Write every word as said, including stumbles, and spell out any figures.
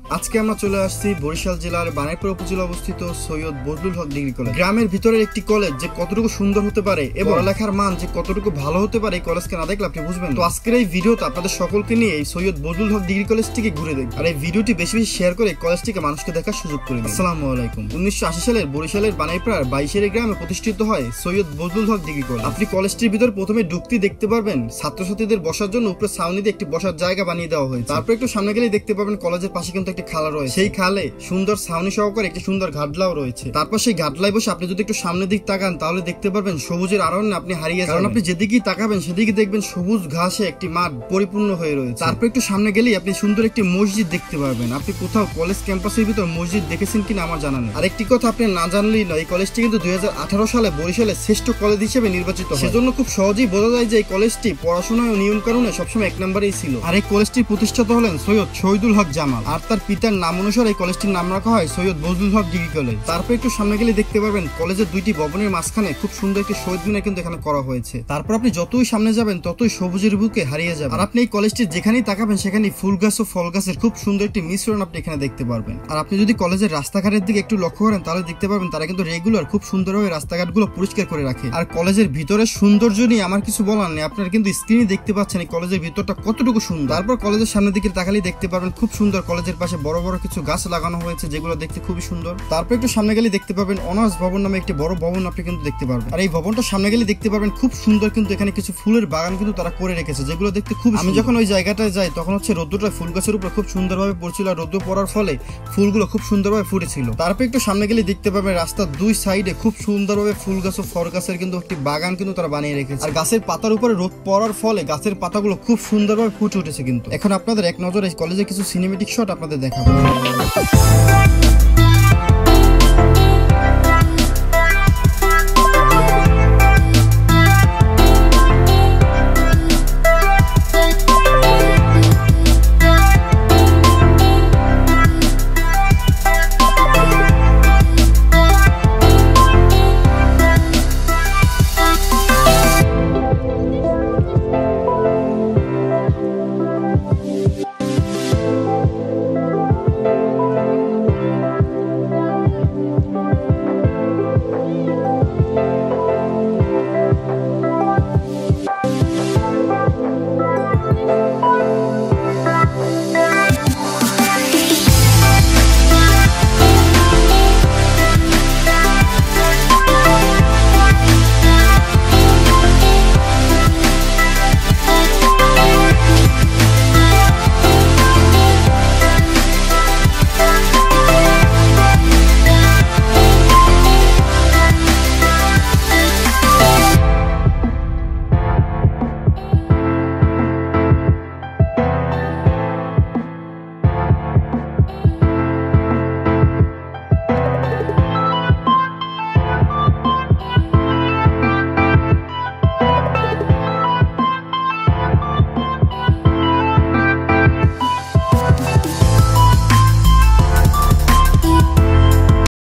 আজকে আমরা চলে আসছি বরিশাল জেলার বানাইপুর উপজেলা অবস্থিত সৈয়দ বজলুল হক ডিগ্রি কলেজ। গ্রামের ভিতরের একটি কলেজ যে কতটুকু সুন্দর হতে পারে এবং পড়ালেখার মান যে কতটুকু ভালো হতে পারে এই কলেজকে না দেখলে আপনি বুঝবেন। তো আজকের এই ভিডিওতে আপনাদের সকলকে নিয়ে এই সৈয়দ বজলুল হক ডিগ্রি কলেজটিকে ঘুরে দেখবেন আর এই ভিডিওটি বেশি বেশি শেয়ার করে কলেজটিকে মানুষকে দেখার সুযোগ করে দিন। আসসালামু আলাইকুম। উনিশশো আশি সালের বরিশালের বানাইপাড়ার বাইশের গ্রামে প্রতিষ্ঠিত হয় সৈয়দ বজলুল হক ডিগ্রি কলেজ। আপনি কলেজটির ভিতর প্রথমে ঢুকতে দেখতে পারবেন ছাত্রছাত্রীদের বসার জন্য উপরে ছাউনি দিয়ে একটি বসার জায়গা বানিয়ে দেওয়া হয়েছে। তারপর একটু সামনে গেলে দেখতে পাবেন কলেজের পাশে কিন্তু একটি খালা রয়েছে, সেই খালে সুন্দর ছাউনি সহকারে একটি সুন্দর ঘাটলাও রয়েছে। তারপর সেই ঘাটলায় বসে আপনি যদি একটু সামনের দিক তাকান তাহলে দেখতে পারবেন সবুজের আরণ্যে আপনি হারিয়ে যাবেন, কারণ আপনি যেদিকেই তাকাবেন সেদিকে দেখবেন সবুজ ঘাসে একটি মাঠ পরিপূর্ণ হয়ে রয়েছে। তারপর একটু সামনে গেলেই আপনি সুন্দর একটি মসজিদ দেখতে পারবেন। আপনি কোথাও কলেজ ক্যাম্পাসের ভিতর মসজিদ দেখেছেন কিনা আমার জানা নেই। আরেকটি কথা আপনি না জানলেই নয়, এই কলেজটি কিন্তু দুই হাজার আঠারো সালে বরিশালের শ্রেষ্ঠ কলেজ হিসেবে নির্বাচিত হয়। সেজন্য খুব সহজেই বোঝা যায় যে এই কলেজটি পড়াশোনা ও নিয়ম কানুনে সবসময় এক নম্বরেই ছিল। আর এই কলেজটির প্রতিষ্ঠাতা হলেন সৈয়দ শহীদুল হক জামাল, আর তার পিতার নাম অনুসারে এই কলেজটির নাম রাখা হয় সৈয়দ বজলুল হক ডিগ্রি কলেজ। তারপর একটু সামনে গেলে দেখতে পারবেন কলেজের দুইটি ভবনের মাঝখানে খুব সুন্দর একটি শহীদ মিনার কিন্তু এখানে করা হয়েছে। তারপর আপনি যতই সামনে যাবেন ততই সবুজের বুকে হারিয়ে যাবেন। আর আপনি এই কলেজটি যেখানেই তাকাবেন সেখানেই ফুল গাছ ও ফল গাছের খুব সুন্দর একটি মিশ্রণ আপনি এখানে দেখতে পারবেন। আর আপনি যদি কলেজের রাস্তাঘাটের দিকে একটু লক্ষ্য করেন তাহলে দেখতে পারবেন তারা কিন্তু রেগুলার খুব সুন্দরভাবে রাস্তাঘাটগুলো পরিষ্কার করে রাখে। আর কলেজের ভিতরে সৌন্দর্য নিয়ে আমার কিছু বলার নেই, আপনারা কিন্তু স্ক্রিনে দেখতে পাচ্ছেন এই কলেজের ভিতরটা কতটুকু সুন্দর। তারপর কলেজের সামনের দিকে তাকালেই দেখতে পারবেন খুব সুন্দর কলেজের পাশে বড় বড় কিছু গাছ লাগানো হয়েছে যেগুলো দেখতে খুবই সুন্দর। তারপর একটু সামনে গেলে দেখতে পাবেন অনার্স ভবন নামে একটি বড় ভবন আপনি কিন্তু দেখতে পারবেন। আর এই ভবনটা সামনে গেলে দেখতে পারবেন খুব সুন্দর কিন্তু এখানে কিছু ফুলের বাগান কিন্তু তারা করে রেখেছে যেগুলো দেখতে খুব। আমি যখন ওই জায়গাটায় যাই তখন হচ্ছে রোদ্দুরটা ফুল গাছের উপর খুব সুন্দরভাবে পড়ছিল আর রোদ্দুর পড়ার ফলে ফুলগুলো খুব সুন্দরভাবে ফুটেছিল। তারপর একটু সামনে গেলে দেখতে পাবেন রাস্তার দুই সাইডে খুব সুন্দরভাবে ফুল গাছ ও ফল গাছের কিন্তু একটি বাগান কিন্তু তারা বানিয়ে রেখেছে। আর গাছের পাতার উপরে রোদ পড়ার ফলে গাছের পাতাগুলো খুব সুন্দরভাবে ফুটে উঠেছে। কিন্তু এখন আপনাদের এক নজরে কলেজে কিছু সিনেমেটিক শট আপনাদের দেখাবো।